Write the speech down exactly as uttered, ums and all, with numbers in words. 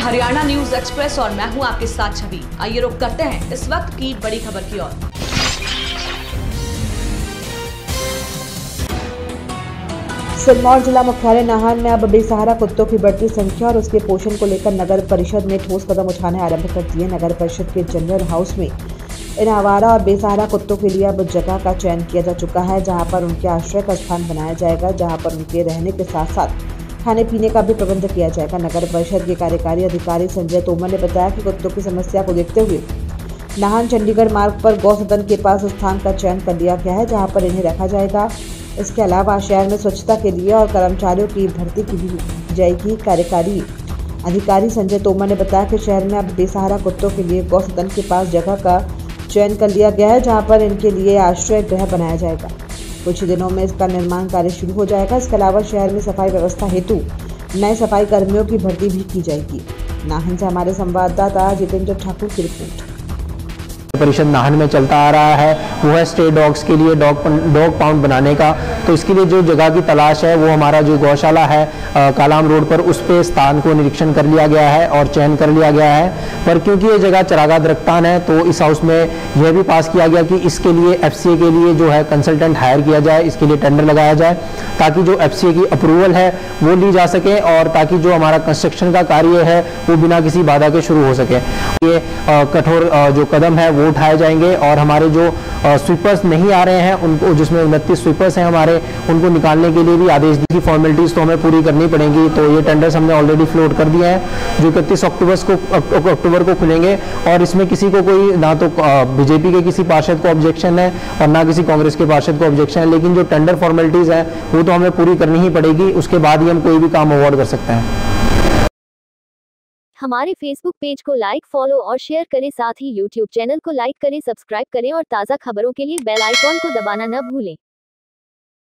Haryana news express और मैं हूं आपके साथ छवि। आइए रुक करते हैं इस वक्त की बड़ी खबर की ओर। सिरमौर जिला मुख्यालय नाहन में अब बेसहारा कुत्तों की बढ़ती संख्या और उसके पोषण को लेकर नगर परिषद ने ठोस कदम उठाने आरंभ कर दिए। नगर परिषद के जनरल हाउस में इन आवारा और बेसहारा कुत्तों के लिए अब जगह का चयन किया जा चुका है, जहां पर उनके आश्रय का स्थान बनाया जाएगा, जहां पर उनके रहने के साथ साथ खाने पीने का भी प्रबंध किया जाएगा। नगर परिषद के कार्यकारी अधिकारी संजय तोमर ने बताया कि कुत्तों की समस्या को देखते हुए नाहन चंडीगढ़ मार्ग पर गौ सदन के पास स्थान का चयन कर लिया गया है, जहां पर इन्हें रखा जाएगा। इसके अलावा शहर में स्वच्छता के लिए और कर्मचारियों की भर्ती की भी जाएगी। कार्यकारी अधिकारी संजय तोमर ने बताया कि शहर में अब बेसहारा कुत्तों के लिए गौ सदन के पास जगह का चयन कर लिया गया है, जहां पर इनके लिए आश्रय गृह बनाया जाएगा। कुछ दिनों में इसका निर्माण कार्य शुरू हो जाएगा। इसके अलावा शहर में सफाई व्यवस्था हेतु नए सफाई कर्मियों की भर्ती भी की जाएगी। नाहन से हमारे संवाददाता जितेंद्र ठाकुर की रिपोर्ट। परिषद नाहन में चलता आ रहा है वो है स्टे डॉग्स के लिए डॉग डॉग पाउंड बनाने का। तो इसके लिए जो जगह की तलाश है वो हमारा जो गौशाला है आ, कालाम रोड पर, उस पे स्थान को निरीक्षण कर लिया गया है और चयन कर लिया गया है। पर क्योंकि ये जगह चरागाह दरख्तान है तो इस हाउस में यह भी पास किया गया कि इसके लिए एफसीए के लिए जो है कंसल्टेंट हायर किया जाए, इसके लिए टेंडर लगाया जाए ताकि जो एफसीए की अप्रूवल है वो ली जा सके और ताकि जो हमारा कंस्ट्रक्शन का कार्य है वो बिना किसी बाधा के शुरू हो सके। ये कठोर जो कदम है वो उठाए जाएंगे और हमारे जो स्वीपर्स नहीं आ रहे हैं उनको, जिसमें उनतीस स्वीपर्स हैं हमारे, उनको निकालने के लिए भी आदेश दी। फॉर्मेलिटीज तो हमें पूरी करनी पड़ेंगी। तो ये टेंडर्स हमने ऑलरेडी फ्लोट कर दिया है जो इकतीस अक्टूबर को अक्टूबर को खुलेंगे और इसमें किसी को कोई ना तो बीजेपी के किसी पार्षद को ऑब्जेक्शन है और ना किसी कांग्रेस के पार्षद को ऑब्जेक्शन है, लेकिन जो टेंडर फॉर्मेलिटीज है वो तो हमें पूरी करनी ही पड़ेगी। उसके बाद ही हम कोई भी काम अवॉर्ड कर सकते हैं। हमारे फेसबुक पेज को लाइक, फॉलो और शेयर करें, साथ ही यूट्यूब चैनल को लाइक करें, सब्सक्राइब करें और ताज़ा खबरों के लिए बेल आइकॉन को दबाना न भूलें।